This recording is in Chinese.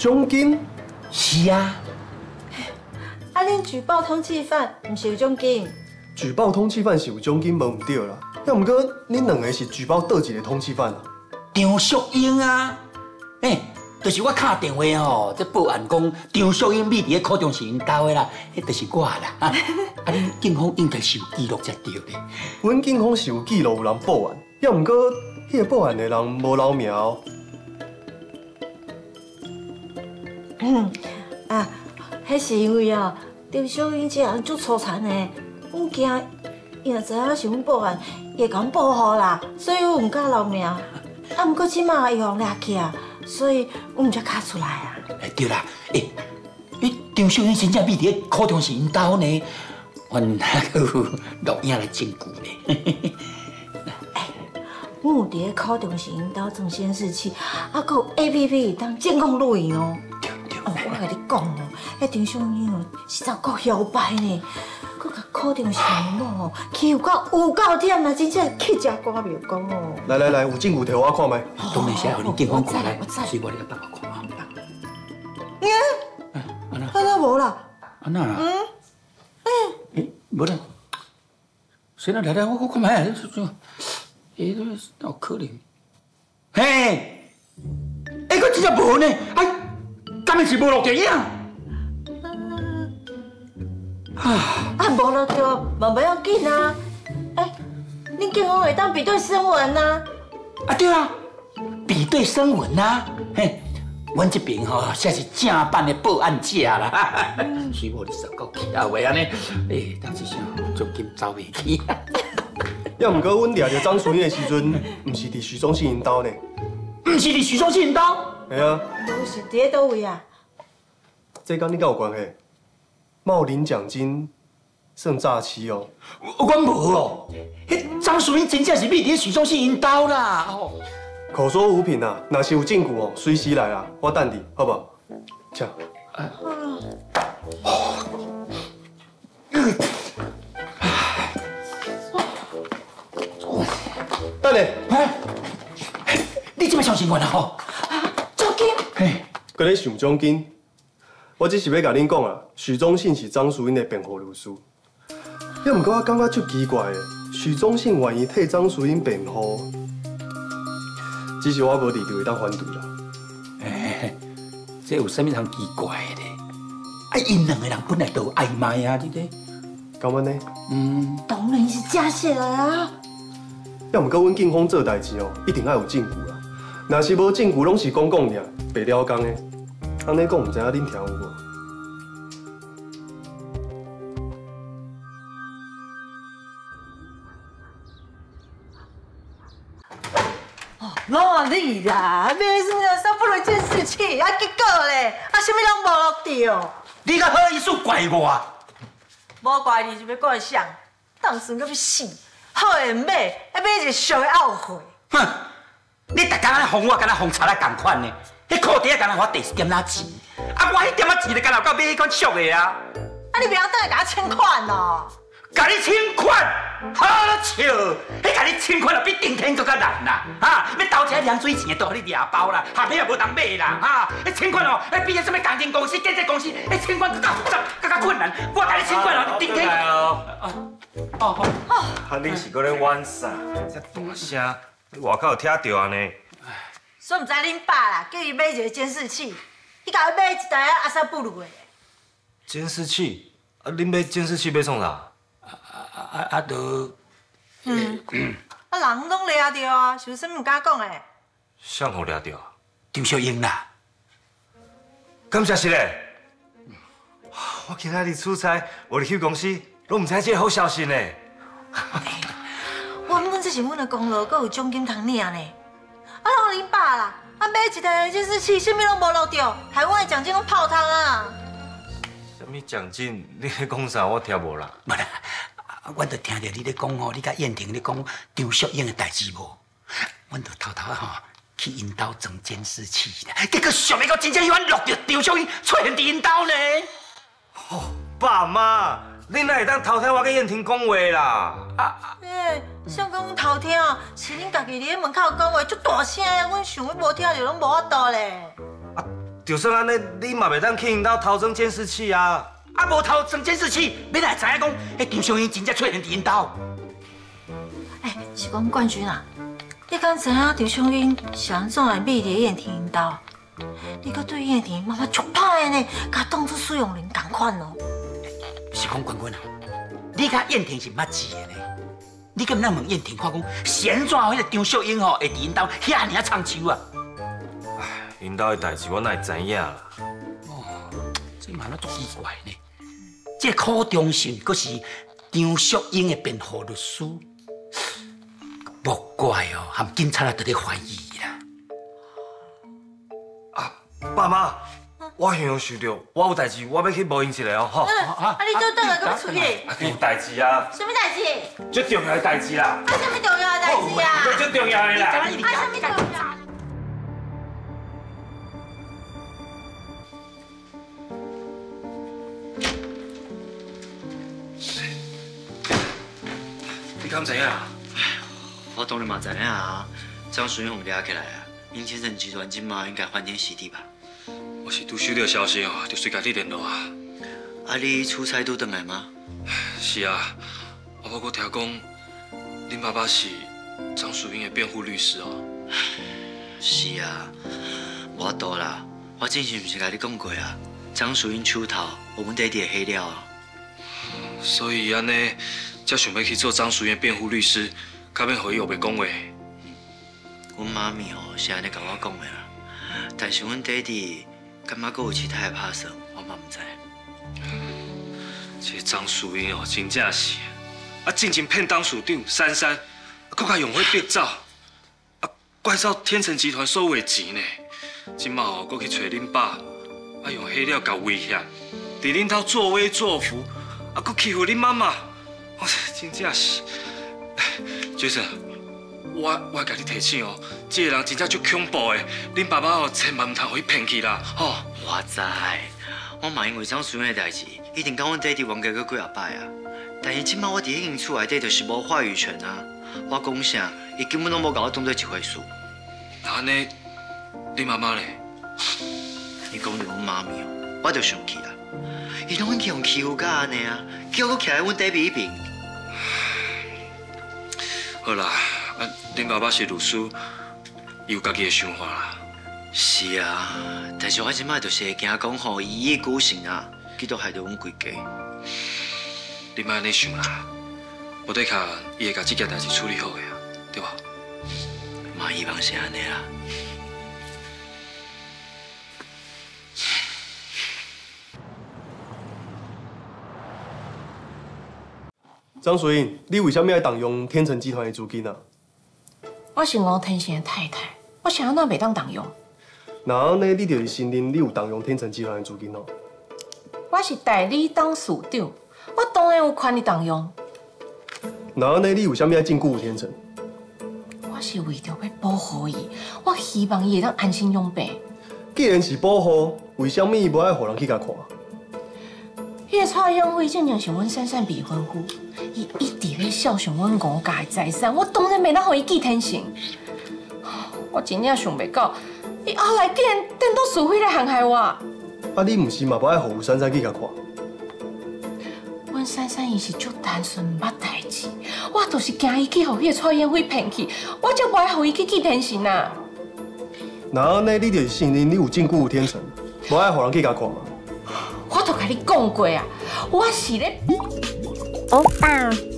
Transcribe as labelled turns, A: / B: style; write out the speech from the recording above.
A: 奖金？
B: 是啊。
C: 啊，恁举报通缉犯，毋是有奖金？
A: 举报通缉犯是有奖金，无唔对啦。要毋过恁两个是举报倒一个通缉犯啊？
B: 张淑英啊，就是我敲电话吼，这报案讲张淑英秘伫咧考场是因兜的啦，迄就是我啦。恁警方应该是有记录才对咧。
A: 阮警方是有记录有人报案，要毋过迄个报案的人无留名哦。
C: 迄是因为哦，张淑英这人足粗残的，阮惊伊若知影是阮报案，伊会甲阮报复啦，所以阮唔敢留名。啊，毋过即马伊互掠去啊，所以阮才卡出来啊。
B: 对啦，张秀英真正秘伫咧考场是因兜呢，阮还有录影来证据呢。
C: 阮有伫咧考场是因兜装监视器，啊，佮有 APP 当监控录影哦。我甲你讲哦，迄张秀英哦，实在够摇摆呢，佮甲考场是因某欺负到有够忝啦，真正气食瓜苗讲哦。
A: 来，有证据摕我看卖。
B: 当然是要互恁警方看来，随我你个帮我看啊。
C: 安那无啦？
B: 安那啦？无啦。先来，我看卖，有可能。嘿，我真正无呢，敢会是无录着影？
C: 无录着，嘛不要紧啊。恁警方会当比对声纹啊。
B: 对啊，比对声纹啊，阮这边吼，才是正版的报案者啦。随我你十够巧话安尼，当一声奖金走袂去。
A: 要毋过阮掠着张淑英的时阵，毋是伫徐忠信因兜呢。
B: 毋是伫徐忠信因兜？
A: 系啊。
C: 都是伫咧倒位啊？
A: 这跟你敢有关系？冒领奖金，算诈欺哦。
B: 我无哦，迄张淑英真正是秘伫咧徐忠信因兜啦。
A: 口说无凭啊，若是有证据哦，随时来啊，我等你，好不好？请。等下，
B: 你这么小心我啦吼？
C: 奖金？
A: 搁咧想奖金？我只是要甲恁讲啊，许忠信是张淑英的辩护律师。要毋过我感觉足奇怪的，许忠信愿意替张淑英辩护，只是我无立场会当反对啦。
B: 这有啥物通奇怪的？因两个人本来就有暧昧啊，你咧？
A: 咁样呢？
C: 当然是假设的啊。
A: 要毋过阮警方做代志哦，一定要有证据啦。若是无证据，拢是讲尔，白了工的。安尼讲，唔知影恁听有无？
C: 哪里啦？买什么上不能监视器？结果咧，什么拢无录到。
B: 你个好意思怪我？
C: 无怪你，就要怪谁？当时个要死，好的买，买一个俗的懊悔。
B: 哼！你逐工安尼哄我，敢若哄贼仔共款呢？迄裤底敢若我第4点仔钱，我迄点仔钱就敢若到买迄款俗的啊！
C: 你不要等下甲我欠款哦！
B: 甲你欠款，好笑！迄甲你欠款就比顶天更较难啦！要偷车凉水钱都互你抓包啦，下尾也无通买啦！迄欠款哦，比迄什么工程公司、建设公司，迄欠款更较复杂、更较困难。我甲你欠款哦，顶天。
D: 恁是搁咧玩啥？遮大声，你外口有听到安尼？
C: 所以唔知恁爸啦，叫伊买一个监视器，伊甲我买一台阿萨布鲁的。
D: 监视器？恁买监视器买创啥？人
C: 拢掠着啊，是有啥物唔敢讲的？
D: 谁互掠着？
B: 张小英啦。
D: 感谢是嘞。我今仔日出差，我入去公司，拢唔知这个好消息呢。
C: 阮这是阮的功劳，阁有奖金通领呢。拢恁爸啦，买一台监视器，啥物拢无录到，害阮的奖金拢泡汤啊！
D: 什么奖金？你咧讲啥？我听无啦。
B: 无啦，阮就听着你咧讲吼，你甲燕婷咧讲张淑英的代志无？阮就偷偷去因兜装监视器啦，结果想要到真正迄款录着张淑英出现伫因兜呢。
D: 爸妈，恁哪会当偷听我甲燕婷讲话啦？
C: 想讲阮偷听，是恁家己伫咧门口讲话足大声的，阮想要无听着拢无法度咧。
D: 就算安尼，你嘛袂当去因兜偷装监视器啊！
B: 啊，无偷装监视器，要来知影讲，迄张淑英真正出现伫因兜。
C: 哎，是讲冠军啊，你敢知影张淑英是安怎来秘伫燕婷因兜？你搁对燕婷妈妈足歹的呢，甲当作使用人同款哦。
B: 是讲冠军啊，你甲燕婷是捌字的呢？你敢毋通问燕婷看讲，是安怎迄个张淑英吼会伫因兜遐尔长手啊？
D: 因兜的代志我哪会知影啦？
B: 哦，这嘛那足奇怪呢。这柯中信阁是张淑英的辩护律师，莫怪哦，含警察都咧怀疑啦。
D: 啊，爸妈，我想想到，我有代志，我要去摸因一下哦，吼。
C: 啊，你就等下搁要出去？
D: 有代志啊，
C: 什么代志？
D: 最重要的代志啦。
C: 啊，什么重要的代志啊？
D: 最重要的啦。
C: 啊，什么重要？
D: 你敢知影？
E: 我当然嘛知影啊，张淑英互抓起来啊，因天成集团今嘛应该欢天喜地吧？
D: 我是拄收到消息哦，就随甲你联络啊。
E: 啊，你出差拄回来吗？
D: 是啊，我搁听讲，恁爸爸是张淑英的辩护律师哦。
E: 是啊，我多啦，我之前不是甲你讲过啊，张淑英手头我们爹地的黑料啊。
D: 所以安尼，才想要去做张淑英辩护律师，较免互伊后袂讲话。
E: 阮妈咪哦是安尼甲我讲的啦，但是阮爹地感觉阁有其他的拍算，我嘛唔知。
D: 这张淑英哦，真正是啊，进前骗当署长珊珊，搁甲用伙逼走，啊，怪走天成集团所有的钱呢。今嘛哦，搁去找恁爸，啊，用黑料甲威胁，伫恁兜作威作福，啊，搁欺负恁妈妈，我真正是。Jason， 我甲你提醒哦，这个人真正足恐怖的，恁爸爸哦，千万唔通互伊骗去啦，吼。
E: 我知，我嘛因为张淑英的代志，一定甲阮爹地冤家过几啊摆啊。但是即摆我伫迄间厝内底就是无话语权啊，我讲啥，伊根本拢无甲我当做一回事。
D: 那安尼，你妈妈呢？
E: 你讲到阮妈咪哦，我就生气啦。伊拢已经用欺负甲安尼啊，叫我徛在阮爹边一边。
D: 好啦，啊，恁爸爸是律师，伊有家己的想法啦。
E: 是啊，但是我即摆就是会惊讲吼，伊一意孤行啊，结果害到阮规家。
D: 你莫安尼想啦，无得卡，伊会甲这件代志处理好个啊，对吧？
E: 嘛希望是安尼啦。
A: 张淑英，你为什么要动用天成集团的资金啊？
F: 我是吴天成的太太，我想要那袂当动用。
A: 那安尼，你就是承认你有动用天成集团的资金哦？
F: 我是代理董事长，我当然有权利动用。
A: 那安尼，你为什么要禁锢天成？
F: 我是为着要保护伊，我希望伊会当安心养病。
A: 既然是保护，为什么伊无爱互人去甲看？
F: 迄个蔡永辉正正是阮珊珊未婚夫，伊一直咧孝顺阮吴家的财产，我当然袂当互伊记天性。我真正想袂到，伊后来竟然颠倒是非来陷害我。
A: 啊，你毋是嘛无爱互珊珊去甲看？
F: 阮珊珊伊是足单纯，毋捌代志，我就是惊伊去互迄个蔡永辉骗去，我才无爱互伊去记天性啊。
A: 那安尼，你就是承认你有禁锢天成，无爱互人去甲看嘛？
F: 我都甲你讲过啊，我是咧。
G: 欧巴。